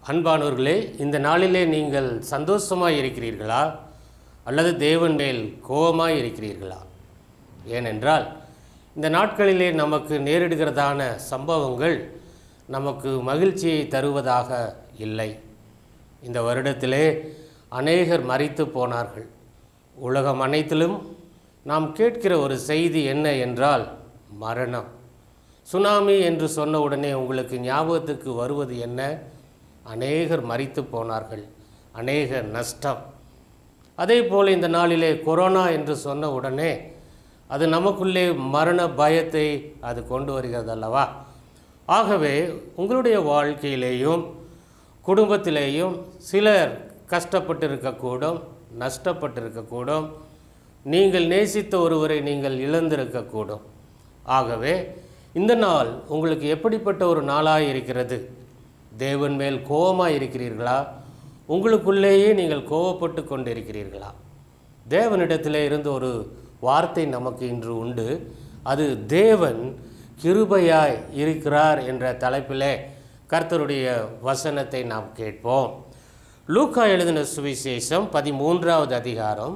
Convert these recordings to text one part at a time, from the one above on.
அன்பானவர்களே, இந்த நாளிலே நீங்கள் சந்தோஷமாய் இருக்கிறீர்களா அல்லது தேவன் மேல் கோபமாய் இருக்கிறீர்களா? ஏனென்றால் இந்த நாட்களிலே நமக்கு நேரிடுகிறதான சம்பவங்கள் நமக்கு மகிழ்ச்சியை தருவதாக இல்லை. இந்த வருடத்திலே அநேகர் மரித்து போனார்கள். உலகம் அனைத்திலும் நாம் கேட்கிற ஒரு செய்தி என்ன என்றால் மரணம். சுனாமி என்று சொன்ன உடனே உங்களுக்கு ஞாபகத்துக்கு வருவது என்ன? அநேகர் மரித்து போனார்கள், அநேக நஷ்டம். அதே போல் இந்த நாளிலே கொரோனா என்று சொன்ன உடனே அது நமக்குள்ளே மரண பயத்தை அது கொண்டு வருகிறது அல்லவா? ஆகவே உங்களுடைய வாழ்க்கையிலேயும் குடும்பத்திலேயும் சிலர் கஷ்டப்பட்டிருக்கக்கூடும், நஷ்டப்பட்டிருக்கக்கூடும், நீங்கள் நேசித்த ஒருவரை நீங்கள் இழந்திருக்கக்கூடும். ஆகவே இந்த நாள் உங்களுக்கு எப்படிப்பட்ட ஒரு நாளாக இருக்கிறது? தேவன் மேல் கோபமாக இருக்கிறீர்களா? உங்களுக்குள்ளேயே நீங்கள் கோபப்பட்டு கொண்டிருக்கிறீர்களா? தேவனிடத்தில் இருந்து ஒரு வார்த்தை நமக்கு இன்று உண்டு. அது தேவன் கிருபையாய் இருக்கிறார் என்ற தலைப்பிலே கர்த்தருடைய வசனத்தை நாம் கேட்போம். லூக்கா எழுதின சுவிசேஷம் 13வது அதிகாரம்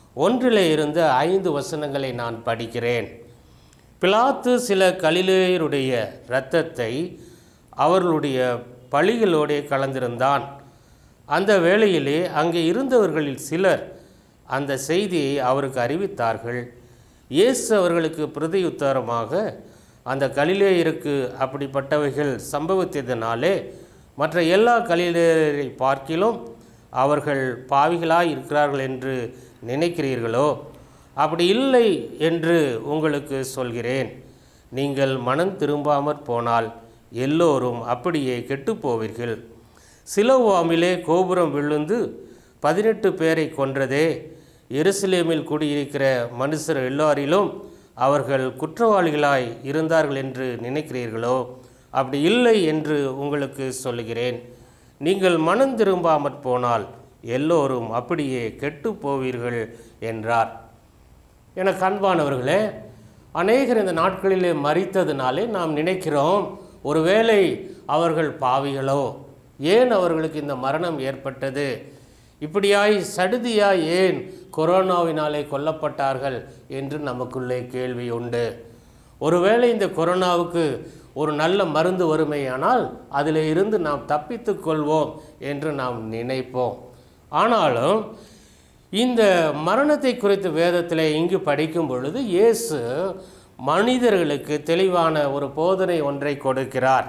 1-5 வசனங்களை நான் படிக்கிறேன். பிலாத்து சில கலிலேயருடைய இரத்தத்தை அவர்களுடைய பழிகளோடே கலந்திருந்தான். அந்த வேளையிலே அங்கே இருந்தவர்களில் சிலர் அந்த செய்தியை அவருக்கு அறிவித்தார்கள். இயேசு அவர்களுக்கு பிரதியுத்தரமாக, அந்த கலிலேயருக்கு அப்படிப்பட்டவைகள் சம்பவித்ததினாலே மற்ற எல்லா கலிலேயரை பார்க்கிலும் அவர்கள் பாவிகளாய் இருக்கிறார்கள் என்று நினைக்கிறீர்களோ? அப்படி இல்லை என்று உங்களுக்கு சொல்கிறேன். நீங்கள் மனம் திரும்பாமற் போனால் எல்லோரும் அப்படியே கெட்டுப்போவீர்கள். சிலோவாமிலே கோபுரம் விழுந்து 18 பேரை கொன்றதே, எருசலேமில் குடியிருக்கிற மனுஷர் எல்லாரிலும் அவர்கள் குற்றவாளிகளாய் இருந்தார்கள் என்று நினைக்கிறீர்களோ? அப்படி இல்லை என்று உங்களுக்கு சொல்லுகிறேன். நீங்கள் மனம் திரும்பாமற் போனால் எல்லோரும் அப்படியே கெட்டு போவீர்கள் என்றார். எனக்கு அன்பானவர்களே, அநேகர் இந்த நாட்களிலே மரித்ததினாலே நாம் நினைக்கிறோம், ஒருவேளை அவர்கள் பாவிகளோ, ஏன் அவர்களுக்கு இந்த மரணம் ஏற்பட்டது, இப்படியாய் சடுதியாய் ஏன் கொரோனாவினாலே கொல்லப்பட்டார்கள் என்று நமக்குள்ளே கேள்வி உண்டு. ஒருவேளை இந்த கொரோனாவுக்கு ஒரு நல்ல மருந்து வறுமையானால் அதில் இருந்து நாம் தப்பித்து கொள்வோம் என்று நாம் நினைப்போம். ஆனாலும் இந்த மரணத்தை குறித்து வேதத்தில் இங்கு படிக்கும் பொழுது இயேசு மனிதர்களுக்கு தெளிவான ஒரு போதனை ஒன்றை கொடுக்கிறார்.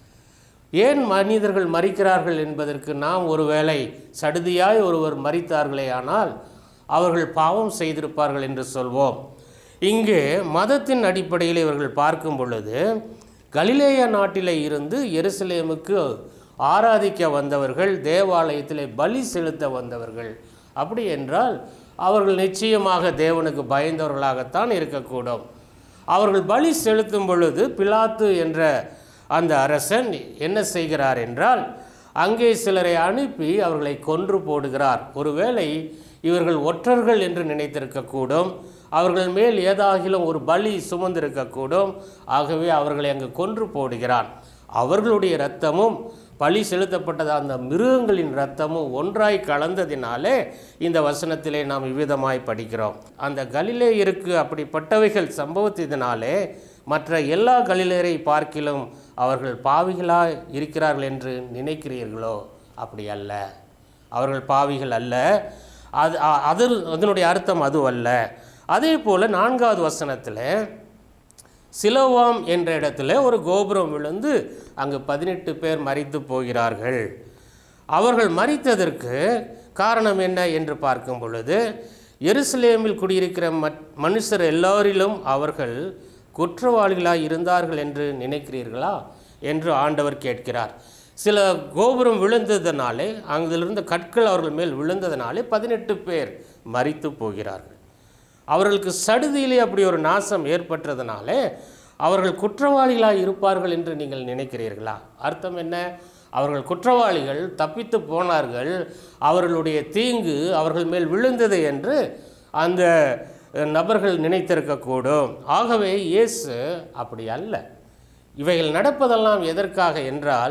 ஏன் மனிதர்கள் மரிக்கிறார்கள் என்பதற்கு நாம் ஒருவேளை சடுதியாய் ஒருவர் மரித்தார்களே ஆனால் அவர்கள் பாவம் செய்திருப்பார்கள் என்று சொல்வோம். இங்கே மதத்தின் அடிப்படையில் இவர்கள் பார்க்கும் பொழுது கலிலேயா நாட்டில் இருந்து எருசலேமுக்கு ஆராதிக்க வந்தவர்கள், தேவாலயத்தில் பலி செலுத்த வந்தவர்கள். அப்படி என்றால் அவர்கள் நிச்சயமாக தேவனுக்கு பயந்தவர்களாகத்தான் இருக்கக்கூடும். அவர்கள் பலி செலுத்தும் பொழுது பிலாத்து என்ற அந்த அரசன் என்ன செய்கிறார் என்றால், அங்கே சிலரை அனுப்பி அவர்களை கொன்று போடுகிறார். ஒருவேளை இவர்கள் ஒற்றர்கள் என்று நினைத்திருக்கக்கூடும், அவர்கள் மேல் ஏதாகிலும் ஒரு பலி சுமந்திருக்கக்கூடும். ஆகவே அவர்களை அங்கு கொன்று போடுகிறான். அவர்களுடைய இரத்தமும் பலி செலுத்தப்பட்டது அந்த மிருகங்களின் இரத்தமும் ஒன்றாய் கலந்ததினாலே இந்த வசனத்திலே நாம் இவ்விதமாய் படிக்கிறோம். அந்த கலிலேயருக்கு அப்படிப்பட்டவைகள் சம்பவத்தினாலே மற்ற எல்லா கலிலேயரை பார்க்கிலும் அவர்கள் பாவிகளாய் இருக்கிறார்கள் என்று நினைக்கிறீர்களோ? அப்படி அல்ல, அவர்கள் பாவிகள் அல்ல. அதனுடைய அர்த்தம் அது அல்ல. அதே போல் 4வது வசனத்தில் சிலோவாம் என்ற இடத்துல ஒரு கோபுரம் விழுந்து அங்கு 18 பேர் மரித்து போகிறார்கள். அவர்கள் மரித்ததற்கு காரணம் என்ன என்று பார்க்கும் பொழுது, எருசலேமில் குடியிருக்கிற மனுஷர் எல்லோரிலும் அவர்கள் குற்றவாளிகளாய் இருந்தார்கள் என்று நினைக்கிறீர்களா என்று ஆண்டவர் கேட்கிறார். சில கோபுரம் விழுந்ததினாலே, அங்கிலிருந்த கற்கள் அவர்கள் மேல் விழுந்ததினாலே 18 பேர் மரித்து போகிறார்கள். அவர்களுக்கு சடுதியிலே அப்படி ஒரு நாசம் ஏற்பட்டதுனாலே அவர்கள் குற்றவாளிகளாக இருப்பார்கள் என்று நீங்கள் நினைக்கிறீர்களா? அர்த்தம் என்ன? அவர்கள் குற்றவாளிகள், தப்பித்து போனார்கள், அவர்களுடைய தீங்கு அவர்கள் மேல் விழுந்தது என்று அந்த நபர்கள் நினைத்திருக்கக்கூடும். ஆகவே இயேசு அப்படி அல்ல. இவைகள் நடப்பதெல்லாம் எதற்காக என்றால்,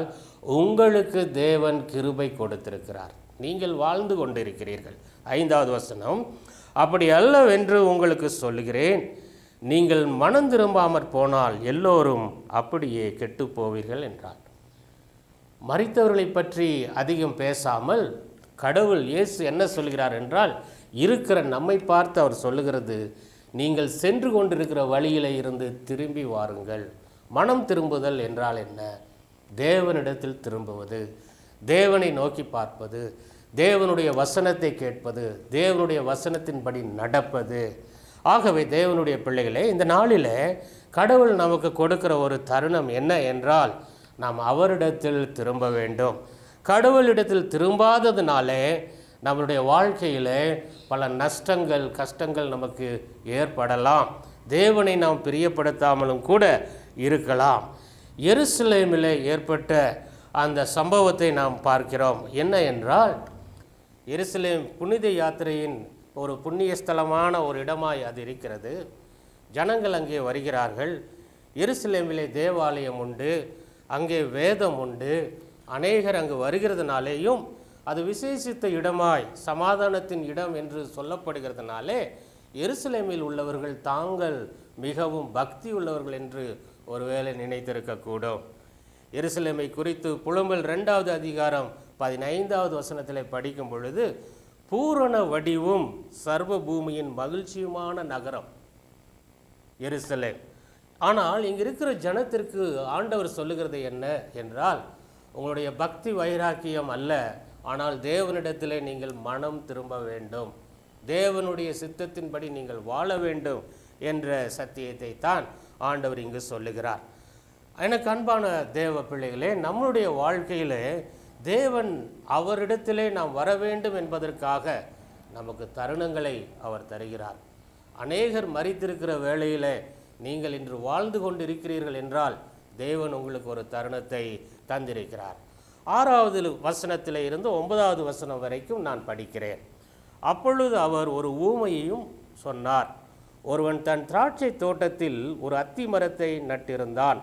உங்களுக்கு தேவன் கிருபை கொடுத்திருக்கிறார், நீங்கள் வாழ்ந்து கொண்டிருக்கிறீர்கள். 5வது வசனம், அப்படி அல்லவென்று உங்களுக்கு சொல்லுகிறேன், நீங்கள் மனம் திரும்பாமற் போனால் எல்லோரும் அப்படியே கெட்டு போவீர்கள் என்றார். மரித்தவர்களை பற்றி அதிகம் பேசாமல் கடவுள் இயேசு என்ன சொல்கிறார் என்றால், இருக்கிற நம்மை பார்த்து அவர் சொல்லுகிறது, நீங்கள் சென்று கொண்டிருக்கிற வழியிலே இருந்து திரும்பி வாருங்கள். மனம் திரும்புதல் என்றால் என்ன? தேவனிடத்தில் திரும்புவது, தேவனை நோக்கி பார்ப்பது, தேவனுடைய வசனத்தை கேட்பது, தேவனுடைய வசனத்தின்படி நடப்பது. ஆகவே தேவனுடைய பிள்ளைகளே, இந்த நாளில் கடவுள் நமக்கு கொடுக்கிற ஒரு தருணம் என்ன என்றால், நாம் அவரிடத்தில் திரும்ப வேண்டும். கடவுளிடத்தில் திரும்பாததுனாலே நம்மளுடைய வாழ்க்கையில் பல நஷ்டங்கள், கஷ்டங்கள் நமக்கு ஏற்படலாம். தேவனை நாம் பிரியப்படுத்தாமலும் கூட இருக்கலாம். எருசலேமில் ஏற்பட்ட அந்த சம்பவத்தை நாம் பார்க்கிறோம். என்ன என்றால், எருசலேம் புனித யாத்திரையின் ஒரு புண்ணிய ஸ்தலமான ஒரு இடமாய் அது இருக்கிறது. ஜனங்கள் அங்கே வருகிறார்கள். எருசலேமிலே தேவாலயம் உண்டு, அங்கே வேதம் உண்டு. அநேகர் அங்கு வருகிறதுனாலேயும் அது விசேஷித்த இடமாய் சமாதானத்தின் இடம் என்று சொல்லப்படுகிறதுனாலே எருசலேமில் உள்ளவர்கள் தாங்கள் மிகவும் பக்தி உள்ளவர்கள் என்று ஒருவேளை நினைத்திருக்கக்கூடும். எருசலேமை குறித்து புலம்பல் 2வது அதிகாரம் 15வது வசனத்தில் படிக்கும் பொழுது, பூரண வடிவும் சர்வ பூமியின் மகிழ்ச்சியுமான நகரம் எருசலேம். ஆனால் இங்கே இருக்கிற ஜனத்திற்கு ஆண்டவர் சொல்லுகிறது என்ன என்றால், உங்களுடைய பக்தி வைராக்கியம் அல்ல, ஆனால் தேவனிடத்திலே நீங்கள் மனம் திரும்ப வேண்டும், தேவனுடைய சித்தத்தின்படி நீங்கள் வாழ வேண்டும் என்ற சத்தியத்தை தான் ஆண்டவர் இங்கு சொல்லுகிறார். எனக்கு அன்பான தேவ பிள்ளைகளே, நம்முடைய வாழ்க்கையில் தேவன் அவரிடத்திலே நாம் வர வேண்டும் என்பதற்காக நமக்கு தருணங்களை அவர் தருகிறார். அநேகர் மரித்திருக்கிற வேளையில் நீங்கள் இன்று வாழ்ந்து கொண்டிருக்கிறீர்கள் என்றால் தேவன் உங்களுக்கு ஒரு தருணத்தை தந்திருக்கிறார். 6வது வசனத்தில் இருந்து 9வது வசனம் வரைக்கும் நான் படிக்கிறேன். அப்பொழுது அவர் ஒரு ஊமையையும் சொன்னார். ஒருவன் தன் திராட்சை தோட்டத்தில் ஒரு அத்தி மரத்தை நட்டிருந்தான்.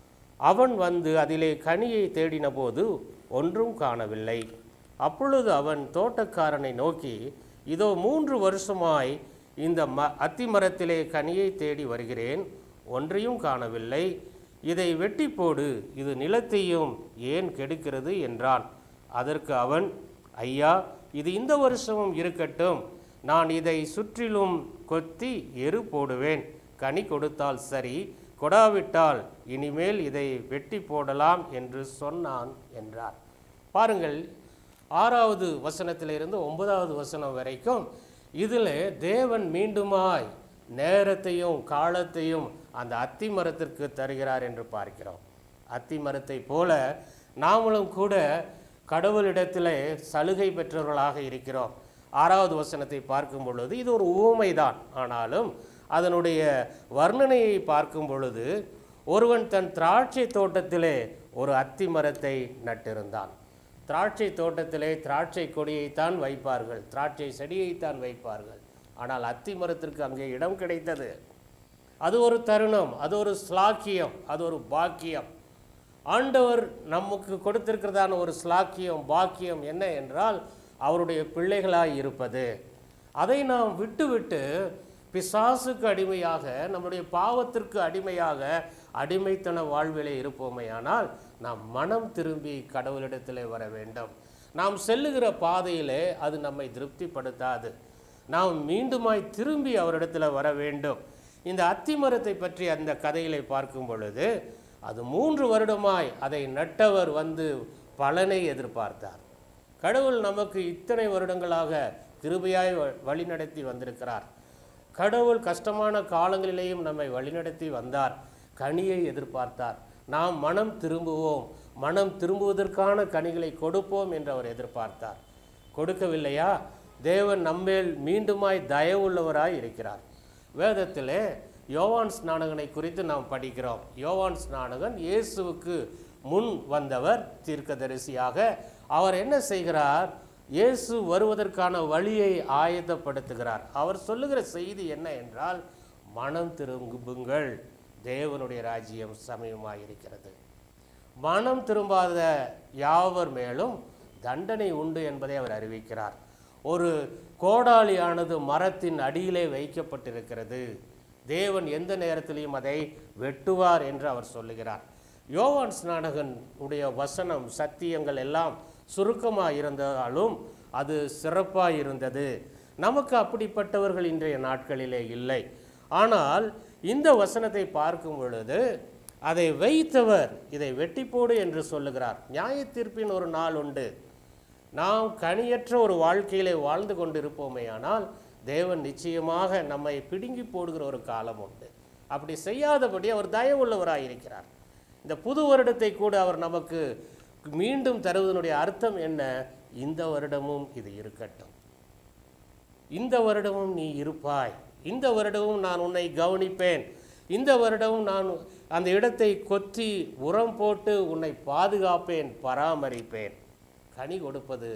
அவன் வந்து அதிலே கனியை தேடின போது ஒன்றும் காணவில்லை. அப்பொழுது அவன் தோட்டக்காரனை நோக்கி, இதோ 3 வருஷமாய் இந்த அத்தி மரத்திலே கனியை தேடி வருகிறேன், ஒன்றையும் காணவில்லை. இதை வெட்டி போடு, இது நிலத்தையும் ஏன் கெடுக்கிறது என்றான். அதற்கு அவன், ஐயா, இது இந்த வருஷமும் இருக்கட்டும், நான் இதை சுற்றிலும் கொத்தி எரு போடுவேன், கனி கொடுத்தால் சரி, கொடாவிட்டால் இனிமேல் இதை வெட்டி போடலாம் என்று சொன்னான் என்றார். பாருங்கள், 6வது வசனத்திலிருந்து 9வது வசனம் வரைக்கும் இதில் தேவன் மீண்டுமாய் நேரத்தையும் காலத்தையும் அந்த அத்தி மரத்திற்கு தருகிறார் என்று பார்க்கிறோம். அத்தி மரத்தை போல நாமளும் கூட கடவுளிடத்தில் சலுகை பெற்றவர்களாக இருக்கிறோம். 6வது வசனத்தை பார்க்கும் பொழுது இது ஒரு ஊமைதான், ஆனாலும் அதனுடைய வர்ணனையை பார்க்கும் பொழுது, ஒருவன் தன் திராட்சை தோட்டத்திலே ஒரு அத்தி மரத்தை நட்டிருந்தான். திராட்சை தோட்டத்திலே திராட்சை கொடியைத்தான் வைப்பார்கள், திராட்சை செடியைத்தான் வைப்பார்கள். ஆனால் அத்தி மரத்திற்கு அங்கே இடம் கிடைத்தது. அது ஒரு தருணம், அது ஒரு ஸ்லாக்கியம், அது ஒரு பாக்கியம். ஆண்டவர் நமக்கு கொடுத்திருக்கிறதான ஒரு ஸ்லாக்கியம், பாக்கியம் என்ன என்றால் அவருடைய பிள்ளைகளாய் இருப்பது. அதை நாம் விட்டு பிசாசுக்கு அடிமையாக, நம்முடைய பாவத்திற்கு அடிமையாக அடிமைத்தன வாழ்விலே இருப்போமேயானால் நாம் மனம் திரும்பி கடவுளிடத்திலே வர வேண்டும். நாம் செல்லுகிற பாதையிலே அது நம்மை திருப்திப்படுத்தாது. நாம் மீண்டுமாய் திரும்பி அவரிடத்தில் வர வேண்டும். இந்த அத்திமரத்தை பற்றி அந்த கதையிலே பார்க்கும் பொழுது, அது 3 வருடமாய் அதை நட்டவர் வந்து பலனை எதிர்பார்த்தார். கடவுள் நமக்கு இத்தனை வருடங்களாக கிருபையாய் வழிநடத்தி வந்திருக்கிறார். கடவுள் கஷ்டமான காலங்களிலேயும் நம்மை வழிநடத்தி வந்தார். கனியை எதிர்பார்த்தார். நாம் மனம் திரும்புவோம், மனம் திரும்புவதற்கான கனிகளை கொடுப்போம் என்று அவர் எதிர்பார்த்தார். கொடுக்கவில்லையா? தேவன் நம்மேல் மீண்டுமாய் தயவுள்ளவராய் இருக்கிறார். வேதத்திலே யோவான் ஸ்நானகனை குறித்து நாம் படிக்கிறோம். யோவான் ஸ்நானகன் இயேசுவுக்கு முன் வந்தவர், தீர்க்கதரிசியாக. அவர் என்ன செய்கிறார்? இயேசு வருவதற்கான வழியை ஆயத்தப்படுத்துகிறார். அவர் சொல்லுகிற செய்தி என்ன என்றால், மனம் திரும்புங்கள், தேவனுடைய ராஜ்யம் சமயமாக இருக்கிறது. மனம் திரும்பாத யாவர் மேலும் தண்டனை உண்டு என்பதை அவர் அறிவிக்கிறார். ஒரு கோடாலியானது மரத்தின் அடியிலே வைக்கப்பட்டிருக்கிறது, தேவன் எந்த நேரத்திலையும் அதை வெட்டுவார் என்று அவர் சொல்லுகிறார். யோவான் ஸ்நானகன் உடைய வசனம் சத்தியங்கள் எல்லாம் சுருக்கமாக இருந்தாலும் அது சிறப்பாக இருந்தது. நமக்கு அப்படிப்பட்டவர்கள் இன்றைய நாட்களிலே இல்லை. ஆனால் இந்த வசனத்தை பார்க்கும் பொழுது அதை வைத்தவர் இதை வெட்டி போடு என்று சொல்லுகிறார். நியாய தீர்ப்பின் ஒரு நாள் உண்டு. நாம் கனியற்ற ஒரு வாழ்க்கையிலே வாழ்ந்து கொண்டிருப்போமே ஆனால் தேவன் நிச்சயமாக நம்மை பிடுங்கி போடுகிற ஒரு காலம் உண்டு. அப்படி செய்யாதபடி அவர் தயவுள்ளவராக இருக்கிறார். இந்த புது வருடத்தை கூட அவர் நமக்கு மீண்டும் தருவதனுடைய அர்த்தம் என்ன? இந்த வருடமும் இது இருக்கட்டும், இந்த வருடமும் நீ இருப்பாய், இந்த வருடமும் நான் உன்னை கவனிப்பேன், இந்த வருடமும் நான் அந்த இடத்தை கொத்தி உரம் போட்டு உன்னை பாதுகாப்பேன், பராமரிப்பேன். கனி கொடுப்பது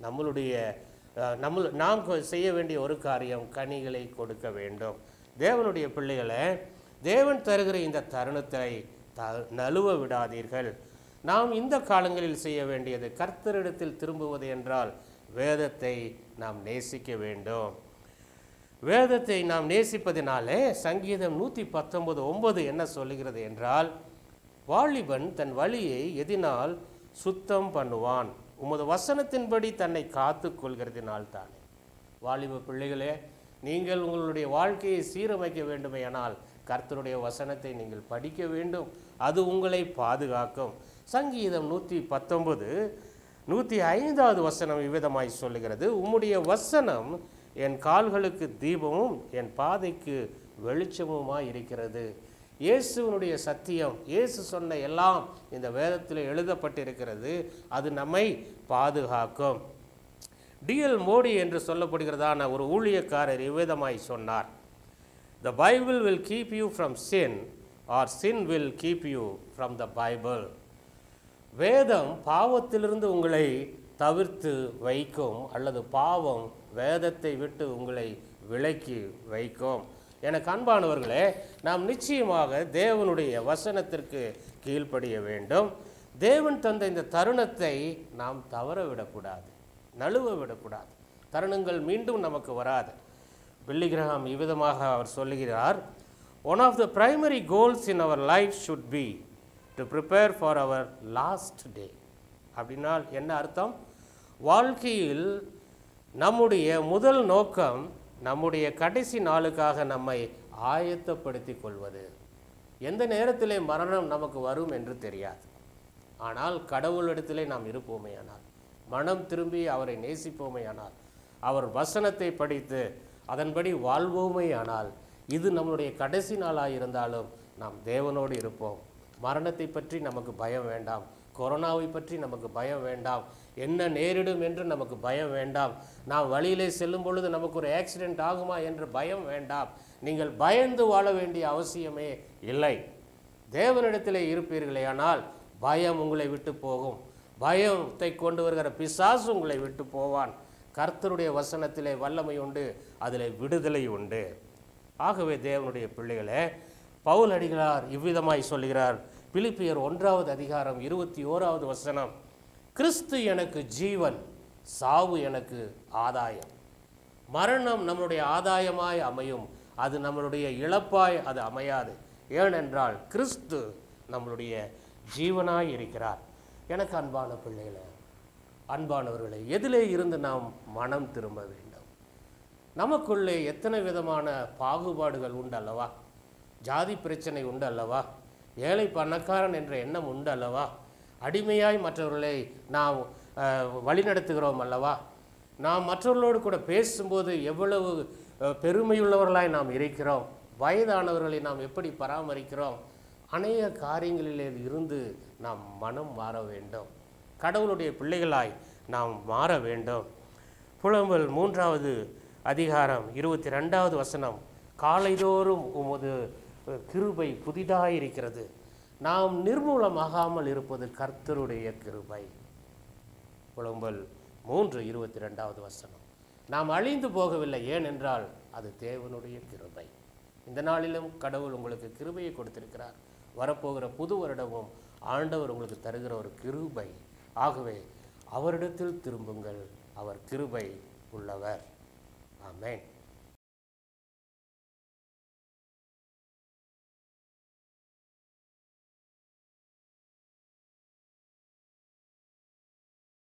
நாம் செய்ய வேண்டிய ஒரு காரியம், கனிகளை கொடுக்க வேண்டும். தேவனுடைய பிள்ளைகளை, தேவன் தருகிற இந்த தருணத்தை நழுவ விடாதீர்கள். நாம் இந்த காலங்களில் செய்ய வேண்டியது கர்த்தரிடத்தில் திரும்புவது என்றால் வேதத்தை நாம் நேசிக்க வேண்டும். வேதத்தை நாம் நேசிப்பதினாலே சங்கீதம் 119:9 என்ன சொல்லுகிறது என்றால், வாலிபன் தன் வழியை எதினால் சுத்தம் பண்ணுவான், உமது வசனத்தின்படி தன்னை காத்து கொள்கிறதினால் தானே. வாலிப பிள்ளைகளே, நீங்கள் உங்களுடைய வாழ்க்கையை சீரமைக்க வேண்டுமேயானால் கர்த்தருடைய வசனத்தை நீங்கள் படிக்க வேண்டும். அது உங்களை பாதுகாக்கும். சங்கீதம் 119:105 வசனம் இவ்விதமாய் சொல்லுகிறது, உம்முடைய வசனம் என் கால்களுக்கு தீபமும் என் பாதைக்கு வெளிச்சமுமாய் இருக்கிறது. இயேசுவினுடைய சத்தியம், இயேசு சொன்ன எல்லாம் இந்த வேதத்தில் எழுதப்பட்டிருக்கிறது. அது நம்மை பாதுகாக்கும். டிஎல் மோடி என்று சொல்லப்படுகிறதான ஒரு ஊழியக்காரர் இவ்விதமாய் சொன்னார், The Bible will keep you from sin or sin will keep you from the Bible. வேதம் பாவத்திலிருந்து உங்களை தவிர்த்து வைக்கும், அல்லது பாவம் வேதத்தை விட்டு உங்களை விலக்கி வைக்கும். எனக்கு அன்பானவர்களே, நாம் நிச்சயமாக தேவனுடைய வசனத்திற்கு கீழ்ப்படிய வேண்டும். தேவன் தந்த இந்த தருணத்தை நாம் தவற விடக்கூடாது, நழுவ விடக்கூடாது. தருணங்கள் மீண்டும் நமக்கு வராது. பில்லி கிரஹாம் இவ்விதமாக அவர் சொல்லுகிறார், one of the primary goals in our life should be to prepare for our last day. அப்படின்னால் என்ன அர்த்தம்? வாழ்க்கையில் நம்முடைய முதல் நோக்கம் நம்முடைய கடைசி நாளுக்காக நம்மை ஆயத்தப்படுத்தி கொள்வது. எந்த நேரத்திலே மரணம் நமக்கு வரும் என்று தெரியாது. ஆனால் கடவுளிடத்திலே நாம் இருப்போமே ஆனால், மனம் திரும்பி அவரை நேசிப்போமே ஆனால், அவர் வசனத்தை படித்து அதன்படி வாழ்வோமே ஆனால், இது நம்முடைய கடைசி நாளாக இருந்தாலும் நாம் தேவனோடு இருப்போம். மரணத்தை பற்றி நமக்கு பயம் வேண்டாம், கொரோனாவை பற்றி நமக்கு பயம் வேண்டாம், என்ன நேரிடும் என்று நமக்கு பயம் வேண்டாம், நாம் வழியிலே செல்லும் பொழுது நமக்கு ஒரு ஆக்சிடென்ட் ஆகுமா என்று பயம் வேண்டாம். நீங்கள் பயந்து வாழ வேண்டிய அவசியமே இல்லை. தேவனிடத்திலே இருப்பீர்களே ஆனால் பயம் உங்களை விட்டு போகும். பயத்தை கொண்டு வருகிற பிசாசு உங்களை விட்டு போவான். கர்த்தருடைய வசனத்திலே வல்லமை உண்டு, அதில் விடுதலை உண்டு. ஆகவே தேவனுடைய பிள்ளைகளே, பவுல் அடிகளார் இவ்விதமாய் சொல்கிறார், பிலிப்பியர் 1:21 வசனம், கிறிஸ்து எனக்கு ஜீவன், சாவு எனக்கு ஆதாயம். மரணம் நம்முடைய ஆதாயமாய் அமையும், அது நம்மளுடைய இழப்பாய் அது அமையாது. ஏனென்றால் கிறிஸ்து நம்மளுடைய ஜீவனாய் இருக்கிறார். எனக்கு அன்பான பிள்ளைகளே, அன்பானவர்களே, எதிலே இருந்து நாம் மனம் திரும்ப வேண்டும்? நமக்குள்ளே எத்தனை விதமான பாகுபாடுகள் உண்டு அல்லவா? ஜாதி பிரச்சனை உண்டு அல்லவா? ஏழை பணக்காரன் என்ற எண்ணம் உண்டு அல்லவா? அடிமையாய் மற்றவர்களை நாம் வழிநடத்துகிறோம் அல்லவா? நாம் மற்றவர்களோடு கூட பேசும்போது எவ்வளவு பெருமையுள்ளவர்களாய் நாம் இருக்கிறோம். வயதானவர்களை நாம் எப்படி பராமரிக்கிறோம்? அநேக காரியங்களில் இருந்து நாம் மனம் மாற வேண்டும். கடவுளுடைய பிள்ளைகளாய் நாம் மாற வேண்டும். புலம்பல் 3:22 வசனம், காலைதோறும் உமது கிருபை புதிதாயிருக்கிறது. நாம் நிர்மூலமாகாமல் இருப்பது கர்த்தருடைய கிருபை. புலம்பல் 3:22 வசனம். நாம் அழிந்து போகவில்லை, ஏனென்றால் அது தேவனுடைய கிருபை. இந்த நாளிலும் கடவுள் உங்களுக்கு கிருபையை கொடுத்திருக்கிறார். வரப்போகிற புது வருடமும் ஆண்டவர் உங்களுக்கு தருகிற ஒரு கிருபை. ஆகவே அவரிடத்தில் திரும்புங்கள், அவர் கிருபை உள்ளவர். ஆமென்.